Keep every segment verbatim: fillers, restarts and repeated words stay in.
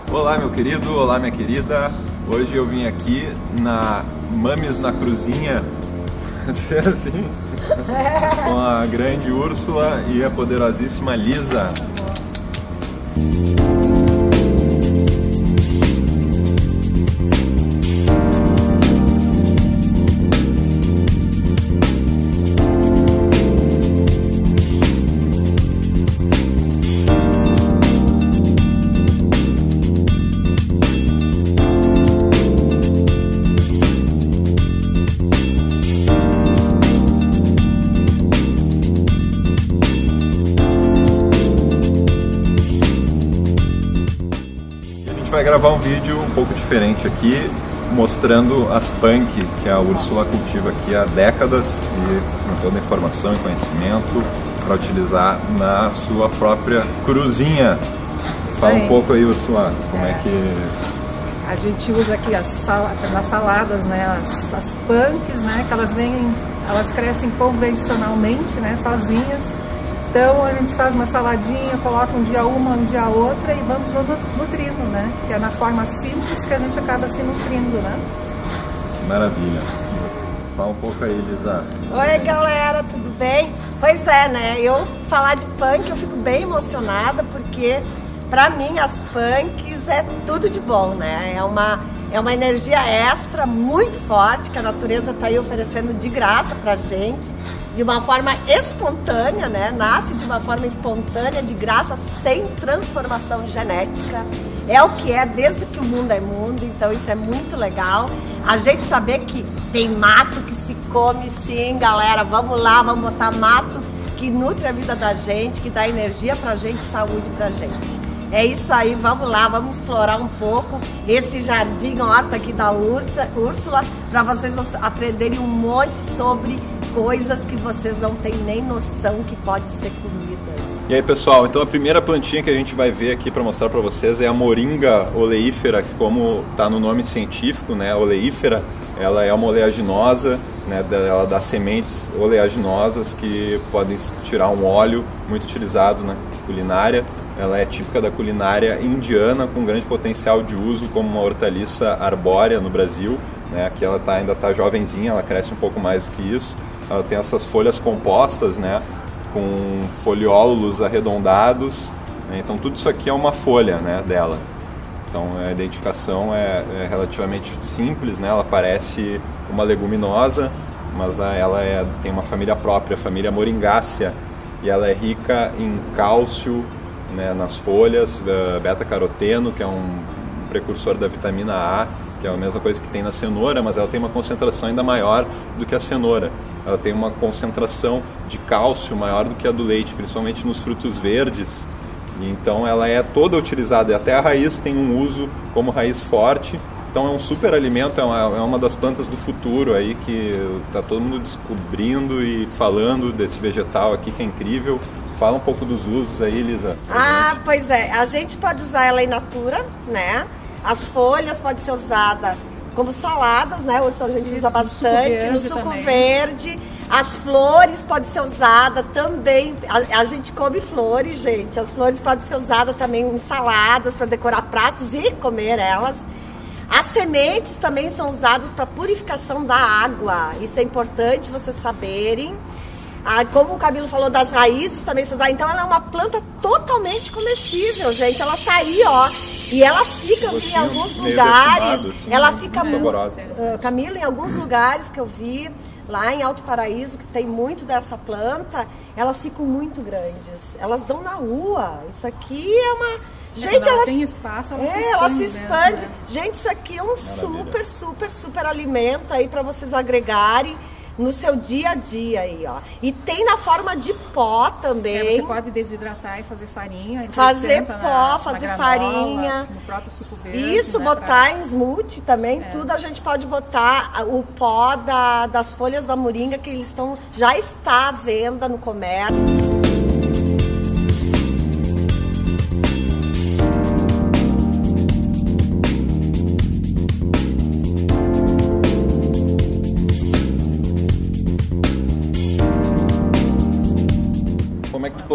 Olá meu querido, olá minha querida. Hoje eu vim aqui na Mames na Cruzinha, assim, com a grande Úrsula e a poderosíssima Lisa. Vai gravar um vídeo um pouco diferente aqui, mostrando as punk que a Úrsula cultiva aqui há décadas e com toda a informação e conhecimento para utilizar na sua própria cruzinha. Fala um pouco aí, Úrsula, como é que... A gente usa aqui as sal... nas saladas, né, as, as punks, né, que elas vêm, elas crescem convencionalmente, né, sozinhas. Então a gente faz uma saladinha, coloca um dia uma, um dia outra e vamos nos nutrindo, né? Que é na forma simples que a gente acaba se nutrindo, né? Que maravilha! Fala um pouco aí, Lisa. Oi galera, tudo bem? Pois é, né? Eu falar de punk eu fico bem emocionada porque pra mim as punks é tudo de bom, né? É uma, é uma energia extra muito forte que a natureza tá aí oferecendo de graça pra gente. De uma forma espontânea, né? Nasce de uma forma espontânea, de graça, sem transformação genética. É o que é desde que o mundo é mundo, então isso é muito legal. A gente saber que tem mato que se come sim, galera. Vamos lá, vamos botar mato que nutre a vida da gente, que dá energia pra gente, saúde pra gente. É isso aí, vamos lá, vamos explorar um pouco esse jardim horta aqui da Úrsula, para vocês aprenderem um monte sobre coisas que vocês não têm nem noção que pode ser comidas. E aí pessoal, então a primeira plantinha que a gente vai ver aqui para mostrar para vocês é a moringa oleífera, que como está no nome científico, né, oleífera, ela é uma oleaginosa, né, ela dá sementes oleaginosas que podem tirar um óleo muito utilizado na culinária. Ela é típica da culinária indiana, com grande potencial de uso como uma hortaliça arbórea no Brasil, né, aqui ela tá, ainda está jovenzinha, ela cresce um pouco mais do que isso. Ela tem essas folhas compostas, né, com foliólulos arredondados, né, então tudo isso aqui é uma folha, né, dela. Então a identificação é, é relativamente simples, né, ela parece uma leguminosa, mas ela é, tem uma família própria, a família Moringácea, e ela é rica em cálcio, né, nas folhas, beta-caroteno, que é um precursor da vitamina A, que é a mesma coisa que tem na cenoura, mas ela tem uma concentração ainda maior do que a cenoura. Ela tem uma concentração de cálcio maior do que a do leite, principalmente nos frutos verdes. E então ela é toda utilizada, até a raiz tem um uso como raiz forte. Então é um super alimento, é uma, é uma das plantas do futuro aí que está todo mundo descobrindo e falando desse vegetal aqui que é incrível. Fala um pouco dos usos aí, Lisa. Ah, pois é, a gente pode usar ela in natura, né? As folhas podem ser usadas como saladas, né? Hoje a gente Isso, usa bastante, no suco, no suco verde. As flores podem ser usadas também, a, a gente come flores, gente. As flores podem ser usadas também em saladas para decorar pratos e comer elas. As sementes também são usadas para purificação da água, isso é importante vocês saberem. Ah, como o Camilo falou das raízes também são usadas, então ela é uma planta totalmente comestível, gente. Ela tá aí, ó, e ela fica em alguns lugares, defumado, assim, ela fica muito, uh, Camilo, em alguns lugares que eu vi, lá em Alto Paraíso, que tem muito dessa planta, elas ficam muito grandes, elas dão na rua. Isso aqui é uma... Gente, ela elas, tem espaço, ela é, se expande. Ela se expande. Mesmo, né? Gente, isso aqui é um Maravilha. super, super, super alimento aí para vocês agregarem no seu dia a dia aí, ó. E tem na forma de pó também. É, você pode desidratar e fazer farinha. Fazer pó, na, fazer na granola, farinha. No próprio suco verde. Isso, né, botar pra... em smoothie também, é. Tudo a gente pode botar o pó da, das folhas da moringa, que eles estão, já está à venda no comércio.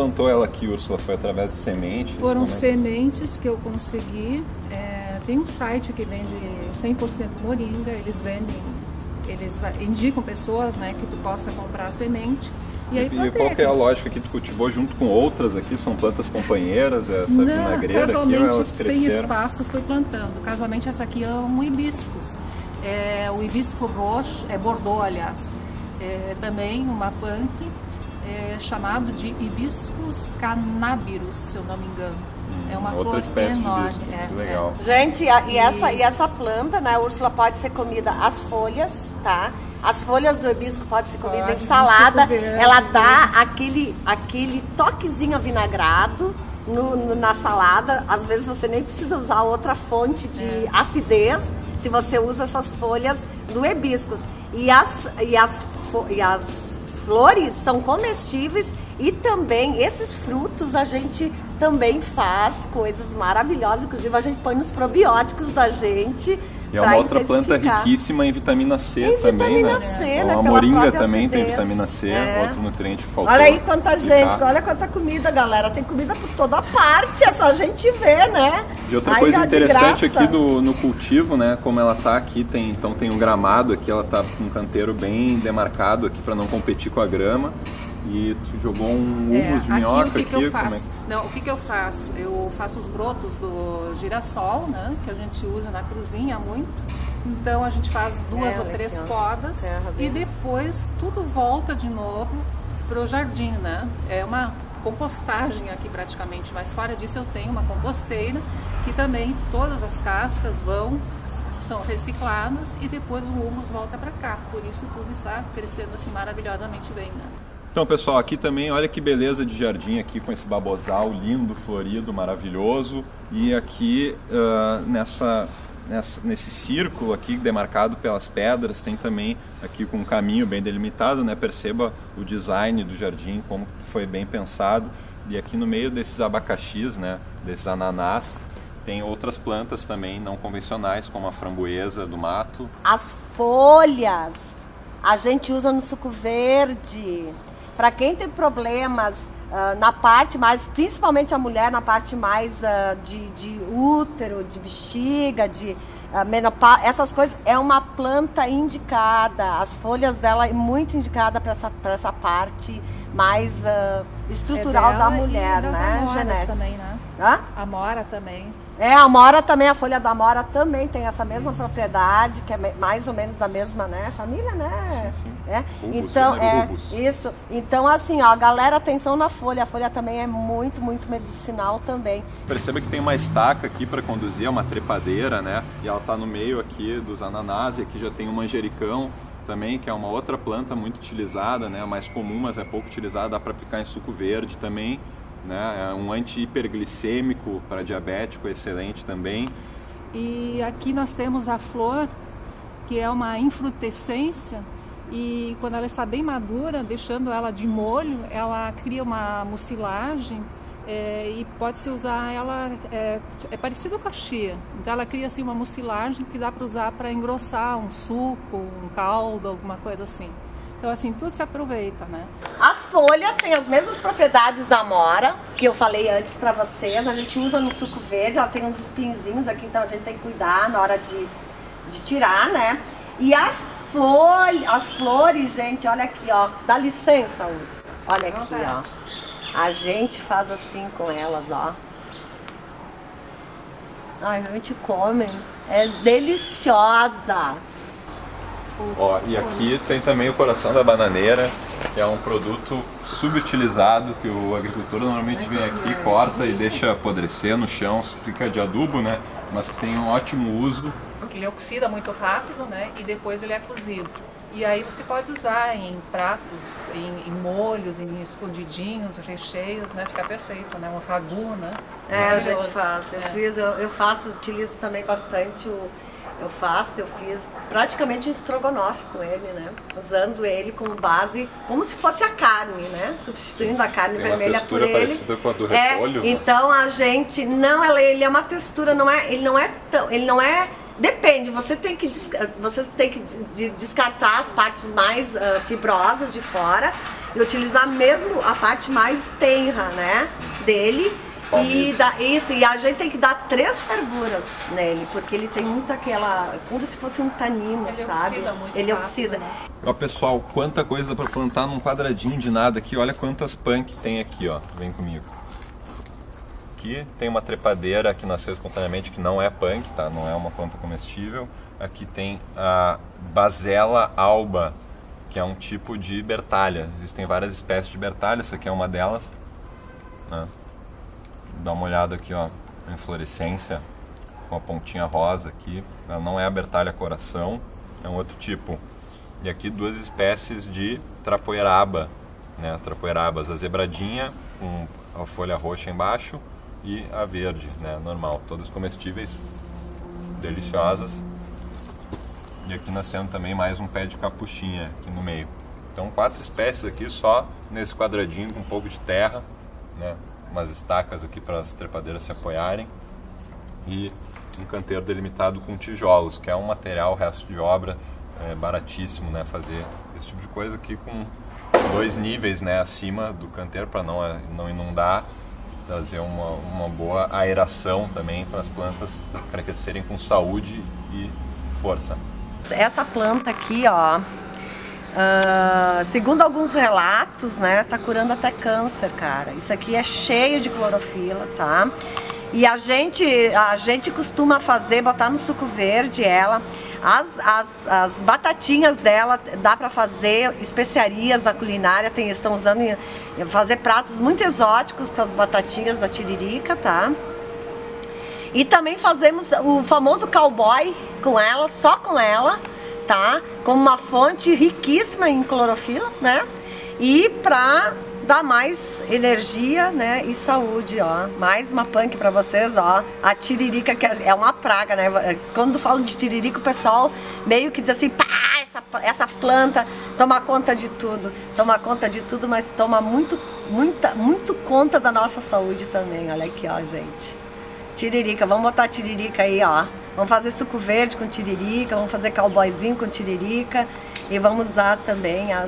plantou ela aqui, Úrsula? Foi através de sementes? Foram é? sementes que eu consegui. É, tem um site que vende cem por cento moringa, eles vendem, eles indicam pessoas, né, que tu possa comprar a semente. E, aí, e qual que é a lógica que tu cultivou junto com outras aqui? São plantas companheiras, essa Não, vinagreira aqui, ou elas cresceram? Sem espaço fui plantando. Casualmente essa aqui é um hibiscus. É, o hibisco roxo, é Bordeaux, aliás. É, também uma punk, é, chamado de hibiscus cannabirus, se eu não me engano. Hum, é uma outra flor espécie enorme. de hibisco, é, legal. É. Gente, a, e, essa, e essa planta, né, Úrsula, pode ser comida as folhas, tá? As folhas do hibisco podem ser comidas em salada. Ela dá aquele, aquele toquezinho avinagrado no, no, na salada. Às vezes você nem precisa usar outra fonte de é. acidez se você usa essas folhas do hibiscus. E as, e, as, e as flores são comestíveis e também esses frutos a gente também faz coisas maravilhosas. Inclusive a gente põe nos probióticos da gente. E é uma outra planta riquíssima em vitamina C em também, vitamina né? C, é. né? A moringa também acidez. tem vitamina C, é. outro nutriente que faltou. Olha aí quanta gente, olha quanta comida, galera. Tem comida por toda parte, é só a gente ver, né? E outra aí, coisa ó, interessante aqui do, no cultivo, né? Como ela tá aqui, tem, então tem um gramado aqui, ela tá com um canteiro bem demarcado aqui para não competir com a grama. E tu jogou um humus é, de minhoca aqui. O que, aqui, que eu faço? É? Não, o que, que eu faço? Eu faço os brotos do girassol, né? Que a gente usa na cozinha muito. Então a gente faz duas é, ou três legal. podas é, e depois tudo volta de novo pro jardim, né? É uma compostagem aqui praticamente, mas fora disso eu tenho uma composteira que também todas as cascas vão, são recicladas e depois o humus volta para cá. Por isso tudo está crescendo assim maravilhosamente bem, né? Então, pessoal, aqui também, olha que beleza de jardim aqui com esse babosal lindo, florido, maravilhoso. E aqui uh, nessa, nessa, nesse círculo aqui demarcado pelas pedras, tem também aqui com um caminho bem delimitado, né? Perceba o design do jardim, como foi bem pensado. E aqui no meio desses abacaxis, né? Desses ananás, tem outras plantas também não convencionais, como a framboesa do mato. As folhas a gente usa no suco verde. Para quem tem problemas uh, na parte mais, principalmente a mulher, na parte mais uh, de, de útero, de bexiga, de uh, menopausa, essas coisas, é uma planta indicada. As folhas dela é muito indicada para essa, para essa parte mais uh, estrutural é da mulher, né? Genética também, né? Hã? Amora também. É, a amora também, a folha da amora também tem essa mesma propriedade, que é mais ou menos da mesma, né, família, né? Sim, sim. É. Rubus, então, é, rubus. isso. Então, assim, ó, galera, atenção na folha. A folha também é muito, muito medicinal também. Perceba que tem uma estaca aqui para conduzir, é uma trepadeira, né? E ela tá no meio aqui dos ananás, e aqui já tem o manjericão também, que é uma outra planta muito utilizada, né? Mais comum, mas é pouco utilizada, dá para aplicar em suco verde também. Né? É um anti-hiperglicêmico para diabético, excelente também. E aqui nós temos a flor, que é uma infrutescência, e quando ela está bem madura, deixando ela de molho, ela cria uma mucilagem é, e pode-se usar ela, é, é parecido com a chia, então ela cria assim uma mucilagem que dá para usar para engrossar um suco, um caldo, alguma coisa assim. Então, assim, tudo se aproveita, né? As folhas têm as mesmas propriedades da amora, que eu falei antes pra vocês. A gente usa no suco verde, ela tem uns espinhozinhos aqui, então a gente tem que cuidar na hora de, de tirar, né? E as folhas, as flores, gente, olha aqui, ó. Dá licença, Urso. Olha aqui, ó. A gente faz assim com elas, ó. Ai, a gente come. É deliciosa. Ó, e aqui tem também o coração da bananeira, que é um produto subutilizado, que o agricultor normalmente vem aqui, corta e deixa apodrecer no chão, fica de adubo, né? Mas tem um ótimo uso. Porque ele oxida muito rápido, né? E depois ele é cozido. E aí você pode usar em pratos, em, em molhos, em escondidinhos, recheios, né? Fica perfeito, né? Um ragu, né? É, a gente faz. Eu é. fiz, eu, eu faço, utilizo também bastante o... Eu faço, eu fiz praticamente um estrogonofe com ele, né? Usando ele como base, como se fosse a carne, né? Substituindo a carne Tem vermelha uma por textura ele. parecida com a do É, repolho. então a gente não, ela, ele é uma textura, não é, ele não é tão, ele não é. Depende, você tem que, você tem que descartar as partes mais uh, fibrosas de fora e utilizar mesmo a parte mais tenra, né, dele. E, dá, isso, e a gente tem que dar três fervuras nele, porque ele tem muito aquela, como se fosse um tanino, ele sabe? Oxida muito ele rápido, oxida. Né? Ó, pessoal, quanta coisa para plantar num quadradinho de nada aqui. Olha quantas punk tem aqui, ó. Vem comigo. Aqui tem uma trepadeira que nasceu espontaneamente, que não é punk, tá? Não é uma planta comestível. Aqui tem a Basella alba, que é um tipo de bertalha. Existem várias espécies de bertalha, essa aqui é uma delas, né? Dá uma olhada aqui, ó, a inflorescência com a pontinha rosa aqui. Ela não é a bertalha coração, é um outro tipo. E aqui duas espécies de trapoeraba, né? Trapoerabas, a zebradinha com a folha roxa embaixo e a verde, né? Normal, todas comestíveis, deliciosas. E aqui nascendo também mais um pé de capuchinha aqui no meio. Então quatro espécies aqui só nesse quadradinho com um pouco de terra, né? Umas estacas aqui para as trepadeiras se apoiarem e um canteiro delimitado com tijolos, que é um material, resto de obra, é baratíssimo, né? Fazer esse tipo de coisa aqui com dois níveis, né, acima do canteiro para não, não inundar, trazer uma, uma boa aeração também para as plantas crescerem com saúde e força. Essa planta aqui, ó, Uh, segundo alguns relatos, né, tá curando até câncer, cara. Isso aqui é cheio de clorofila, tá? E a gente, a gente costuma fazer, botar no suco verde ela. As, as, as batatinhas dela, dá pra fazer especiarias na culinária, tem, estão usando em, em fazer pratos muito exóticos com as batatinhas da tiririca, tá? E também fazemos o famoso cowboy com ela, só com ela, tá? Como uma fonte riquíssima em clorofila, né? E pra dar mais energia, né? E saúde, ó. Mais uma punk pra vocês, ó. A tiririca, que é uma praga, né? Quando falam de tiririca, o pessoal meio que diz assim, pá, essa, essa planta toma conta de tudo. Toma conta de tudo, mas toma muito, muita, muito conta da nossa saúde também. Olha aqui, ó, gente. Tiririca, vamos botar tiririca aí, ó. Vamos fazer suco verde com tiririca, vamos fazer cowboyzinho com tiririca e vamos usar também as,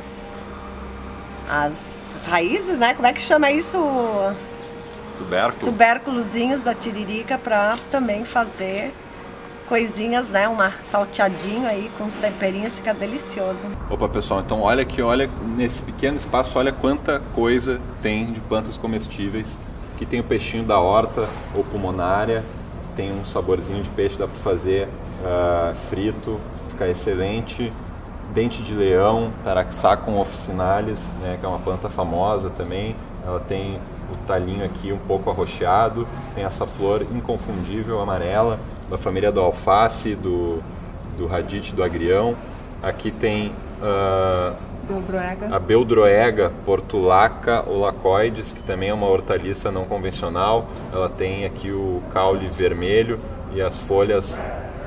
as raízes, né? Como é que chama isso? Tubérculo. Tubérculozinhos da tiririca para também fazer coisinhas, né? Uma salteadinho aí com os temperinhos, fica delicioso. Opa, pessoal, então olha aqui, olha nesse pequeno espaço, olha quanta coisa tem de plantas comestíveis. Aqui tem o peixinho da horta ou pulmonária. Tem um saborzinho de peixe, dá para fazer uh, frito, fica excelente. Dente de leão, Taraxacum officinalis, né, que é uma planta famosa também. Ela tem o talinho aqui um pouco arroxeado, tem essa flor inconfundível amarela, da família do alface, do, do radite, do agrião. Aqui tem uh, Beldroega. a Beldroega portulaca olacoides, que também é uma hortaliça não convencional. Ela tem aqui o caule vermelho e as folhas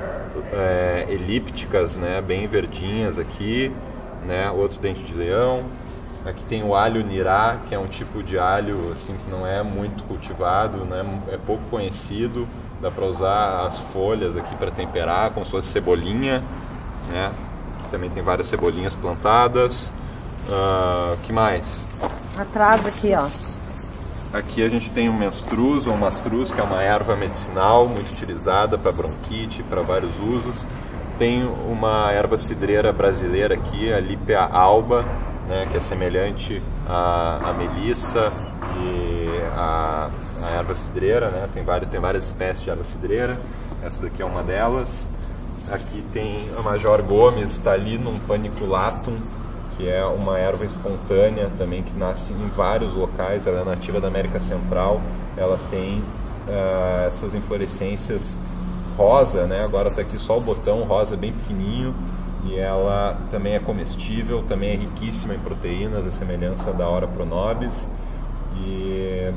é, elípticas, né, bem verdinhas aqui, né, outro dente de leão. Aqui tem o alho nirá, que é um tipo de alho assim, que não é muito cultivado, né, é pouco conhecido. Dá para usar as folhas aqui para temperar, como se fosse cebolinha, né? Também tem várias cebolinhas plantadas. O uh, que mais? Atrás aqui, ó. Aqui a gente tem o menstruz ou mastruz, que é uma erva medicinal muito utilizada para bronquite, para vários usos. Tem uma erva cidreira brasileira aqui, a Lípea alba, né, que é semelhante à, à melissa e à, à erva cidreira, né? Tem várias, tem várias espécies de erva cidreira. Essa daqui é uma delas. Aqui tem a Major Gomes, está ali num paniculatum, que é uma erva espontânea também que nasce em vários locais. Ela é nativa da América Central. Ela tem uh, essas inflorescências rosa, né? Agora está aqui só o botão rosa bem pequenininho. E ela também é comestível, também é riquíssima em proteínas, a semelhança da Ora pronobis. E...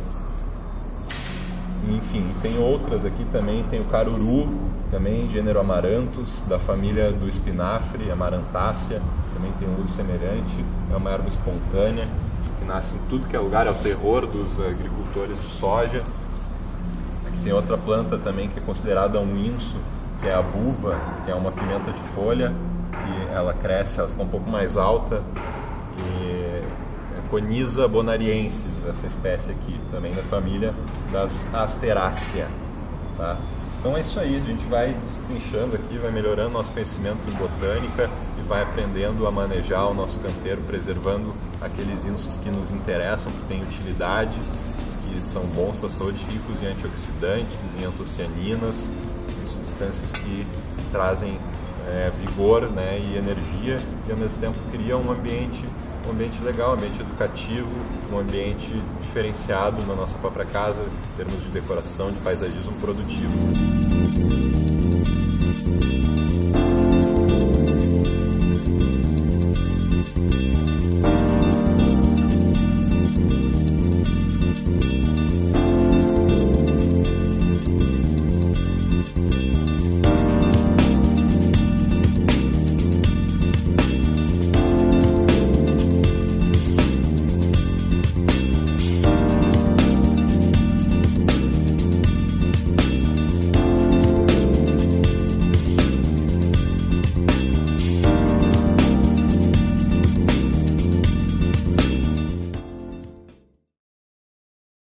enfim, tem outras aqui também, tem o caruru, também gênero Amaranthus, da família do espinafre, Amarantácea, também tem um uso semelhante, é uma erva espontânea, que nasce em tudo que é lugar, é o terror dos agricultores de soja. Aqui tem outra planta também que é considerada um inso, que é a buva, que é uma pimenta de folha, que ela cresce, ela fica um pouco mais alta, e Coniza bonariensis, essa espécie aqui, também da família das Asterácea, tá? Então é isso aí, a gente vai destrinchando aqui, vai melhorando nosso conhecimento em botânica e vai aprendendo a manejar o nosso canteiro, preservando aqueles insos que nos interessam, que têm utilidade, que são bons para a saúde, ricos em antioxidantes, em antocianinas, em substâncias que trazem é, vigor, né, e energia, e ao mesmo tempo criam um ambiente, um ambiente legal, um ambiente educativo, um ambiente diferenciado na nossa própria casa, em termos de decoração, de paisagismo produtivo.